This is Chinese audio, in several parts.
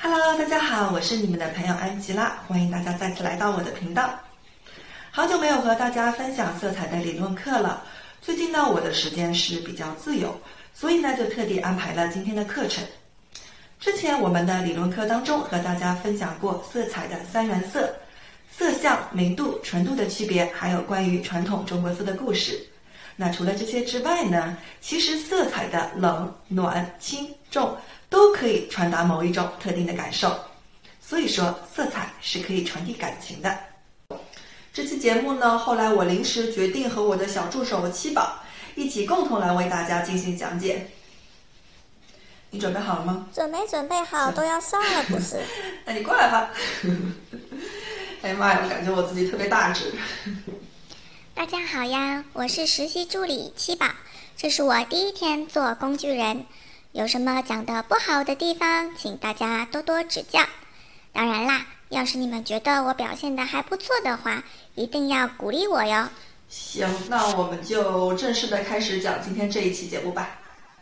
Hello， 大家好，我是你们的朋友安吉拉，欢迎大家再次来到我的频道。好久没有和大家分享色彩的理论课了，最近呢，我的时间是比较自由，所以呢，就特地安排了今天的课程。之前我们的理论课当中和大家分享过色彩的三原色，色相、明度、纯度的区别，还有关于传统中国色的故事。那除了这些之外呢，其实色彩的冷、暖、轻、重都可以传达某一种特定的感受，所以说色彩是可以传递感情的。这期节目呢，后来我临时决定和我的小助手七宝一起共同来为大家进行讲解。你准备好了吗？ 准备好，都要上了不是？ 那你过来吧。哎呀妈呀，我感觉我自己特别大只。 大家好呀，我是实习助理七宝，这是我第一天做工具人，有什么讲得不好的地方，请大家多多指教。当然啦，要是你们觉得我表现得还不错的话，一定要鼓励我哟。 行，那我们就正式的开始讲今天这一期节目吧。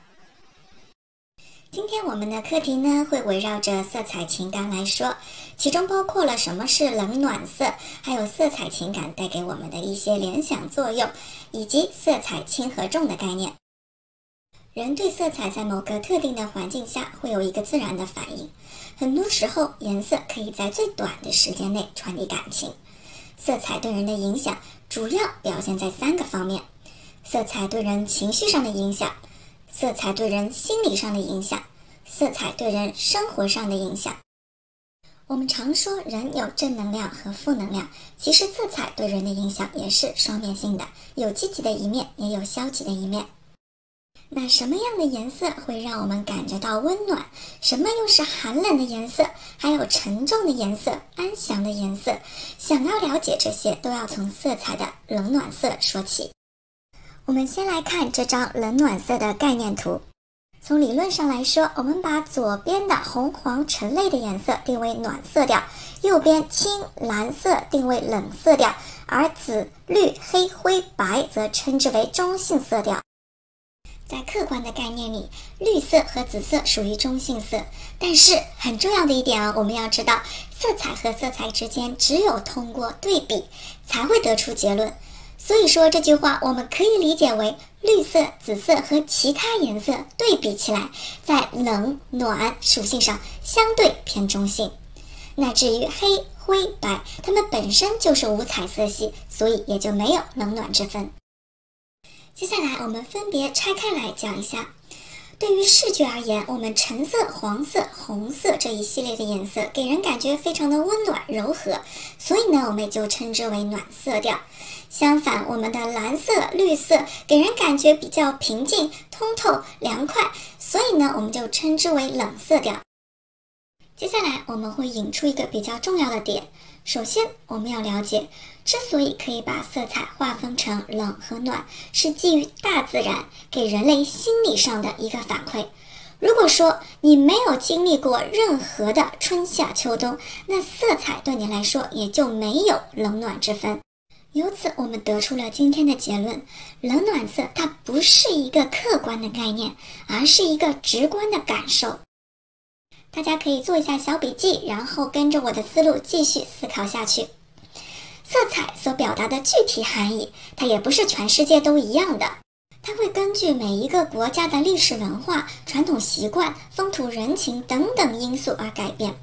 今天我们的课题呢，会围绕着色彩情感来说，其中包括了什么是冷暖色，还有色彩情感带给我们的一些联想作用，以及色彩轻和重的概念。人对色彩在某个特定的环境下会有一个自然的反应，很多时候颜色可以在最短的时间内传递感情。色彩对人的影响主要表现在3个方面：色彩对人情绪上的影响，色彩对人心理上的影响，色彩对人生活上的影响。我们常说人有正能量和负能量，其实色彩对人的影响也是双面性的，有积极的一面，也有消极的一面。那什么样的颜色会让我们感觉到温暖？什么又是寒冷的颜色？还有沉重的颜色、安详的颜色？想要了解这些，都要从色彩的冷暖色说起。我们先来看这张冷暖色的概念图。从理论上来说，我们把左边的红黄橙类的颜色定为暖色调，右边青蓝色定为冷色调，而紫绿黑灰白则称之为中性色调。在客观的概念里，绿色和紫色属于中性色，但是很重要的一点我们要知道，色彩和色彩之间只有通过对比才会得出结论。所以说这句话我们可以理解为绿色、紫色和其他颜色对比起来，在冷暖属性上相对偏中性。那至于黑灰白，它们本身就是无彩色系，所以也就没有冷暖之分。接下来我们分别拆开来讲一下。对于视觉而言，我们橙色、黄色、红色这一系列的颜色给人感觉非常的温暖柔和，所以呢我们也就称之为暖色调。相反，我们的蓝色、绿色给人感觉比较平静、通透、凉快，所以呢我们就称之为冷色调。接下来我们会引出一个比较重要的点，首先我们要了解，之所以可以把色彩划分成冷和暖，是基于大自然给人类心理上的一个反馈。如果说你没有经历过任何的春夏秋冬，那色彩对你来说也就没有冷暖之分。由此我们得出了今天的结论，冷暖色它不是一个客观的概念，而是一个直观的感受。大家可以做一下小笔记，然后跟着我的思路继续思考下去。色彩所表达的具体含义，它也不是全世界都一样的，它会根据每一个国家的历史文化、传统习惯、风土人情等等因素而改变。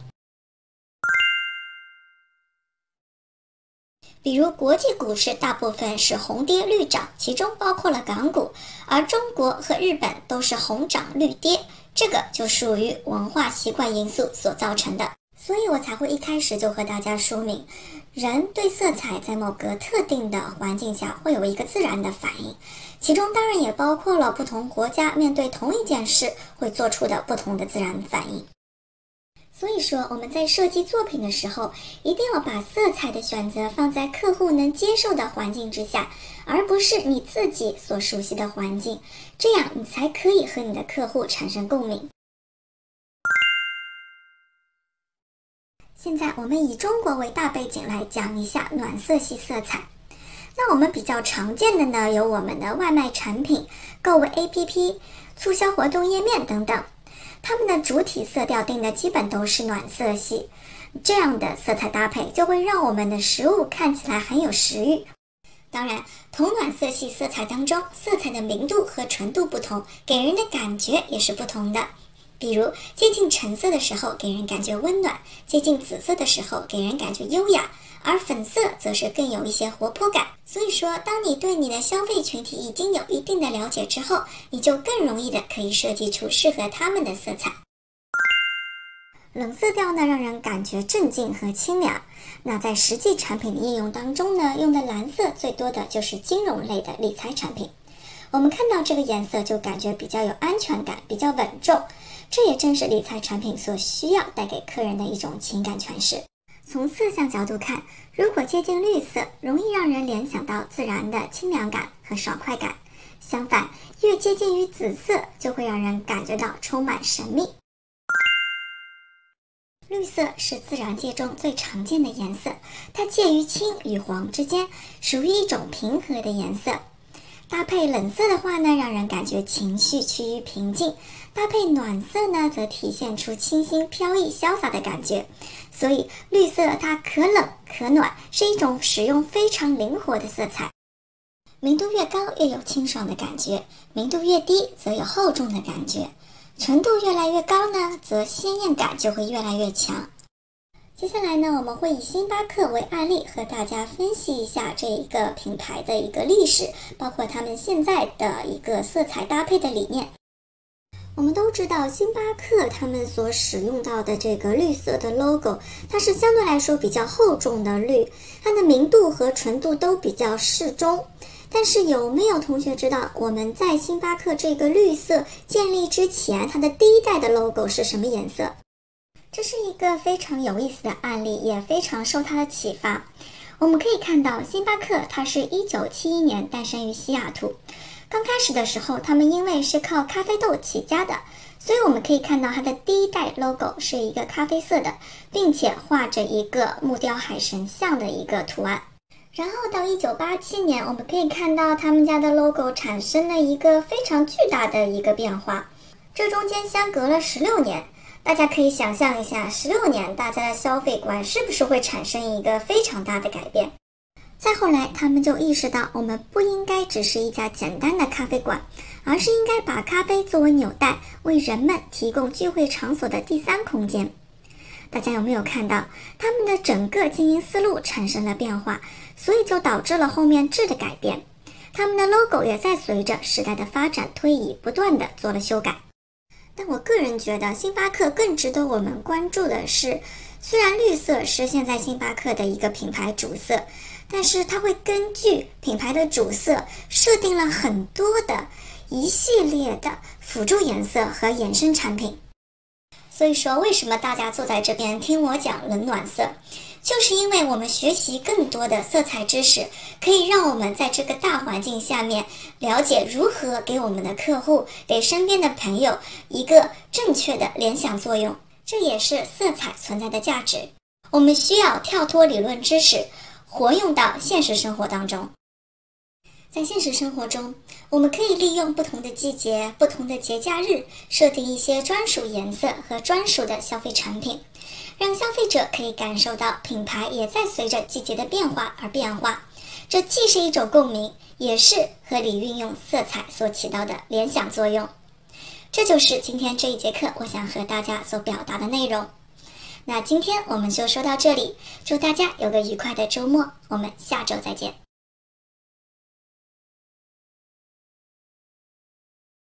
比如国际股市大部分是红跌绿涨，其中包括了港股，而中国和日本都是红涨绿跌，这个就属于文化习惯因素所造成的。所以我才会一开始就和大家说明，人对色彩在某个特定的环境下会有一个自然的反应，其中当然也包括了不同国家面对同一件事会做出的不同的自然反应。所以说我们在设计作品的时候，一定要把色彩的选择放在客户能接受的环境之下，而不是你自己所熟悉的环境，这样你才可以和你的客户产生共鸣。现在我们以中国为大背景来讲一下暖色系色彩。那我们比较常见的呢，有我们的外卖产品、购物 APP、促销活动页面等等。 它们的主体色调定的基本都是暖色系，这样的色彩搭配就会让我们的食物看起来很有食欲。当然，同暖色系色彩当中，色彩的明度和纯度不同，给人的感觉也是不同的。比如接近橙色的时候给人感觉温暖，接近紫色的时候给人感觉优雅，而粉色则是更有一些活泼感。所以说，当你对你的消费群体已经有一定的了解之后，你就更容易的可以设计出适合他们的色彩。冷色调呢，让人感觉镇静和清凉。那在实际产品的应用当中呢，用的蓝色最多的就是金融类的理财产品。我们看到这个颜色就感觉比较有安全感，比较稳重，这也正是理财产品所需要带给客人的一种情感诠释。从色相角度看，如果接近绿色，容易让人联想到自然的清凉感和爽快感。相反，越接近于紫色，就会让人感觉到充满神秘。绿色是自然界中最常见的颜色，它介于青与黄之间，属于一种平和的颜色。搭配冷色的话呢，让人感觉情绪趋于平静；搭配暖色呢，则体现出清新飘逸潇洒的感觉。所以绿色它可冷可暖，是一种使用非常灵活的色彩。明度越高越有清爽的感觉，明度越低则有厚重的感觉。纯度越来越高呢，则鲜艳感就会越来越强。接下来呢，我们会以星巴克为案例，和大家分析一下这一个品牌的一个历史，包括他们现在的一个色彩搭配的理念。我们都知道星巴克他们所使用到的这个绿色的 logo， 它是相对来说比较厚重的绿，它的明度和纯度都比较适中。但是有没有同学知道，我们在星巴克这个绿色建立之前，它的第一代的 logo 是什么颜色？这是一个非常有意思的案例，也非常受它的启发。我们可以看到，星巴克它是1971年诞生于西雅图。刚开始的时候，他们因为是靠咖啡豆起家的，所以我们可以看到它的第一代 logo 是一个咖啡色的，并且画着一个木雕海神像的一个图案。然后到1987年，我们可以看到他们家的 logo 产生了一个非常巨大的一个变化，这中间相隔了16年。大家可以想象一下，16年大家的消费观是不是会产生一个非常大的改变？再后来，他们就意识到，我们不应该只是一家简单的咖啡馆，而是应该把咖啡作为纽带，为人们提供聚会场所的第三空间。大家有没有看到，他们的整个经营思路产生了变化，所以就导致了后面质的改变。他们的 logo 也在随着时代的发展推移，不断的做了修改。但我个人觉得，星巴克更值得我们关注的是，虽然绿色是现在星巴克的一个品牌主色，但是它会根据品牌的主色设定了很多的一系列的辅助颜色和衍生产品。所以说，为什么大家坐在这边听我讲冷暖色，就是因为我们学习更多的色彩知识，可以让我们在这个大环境下面了解如何给我们的客户，给身边的朋友一个正确的联想作用。这也是色彩存在的价值。我们需要跳脱理论知识，活用到现实生活当中。在现实生活中，我们可以利用不同的季节、不同的节假日，设定一些专属颜色和专属的消费产品，让消费者可以感受到品牌也在随着季节的变化而变化。这既是一种共鸣，也是合理运用色彩所起到的联想作用。这就是今天这一节课我想和大家所表达的内容。那今天我们就说到这里，祝大家有个愉快的周末，我们下周再见。